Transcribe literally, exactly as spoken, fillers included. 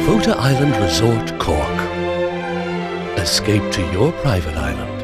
Fota Island Resort, Cork. Escape to your private island.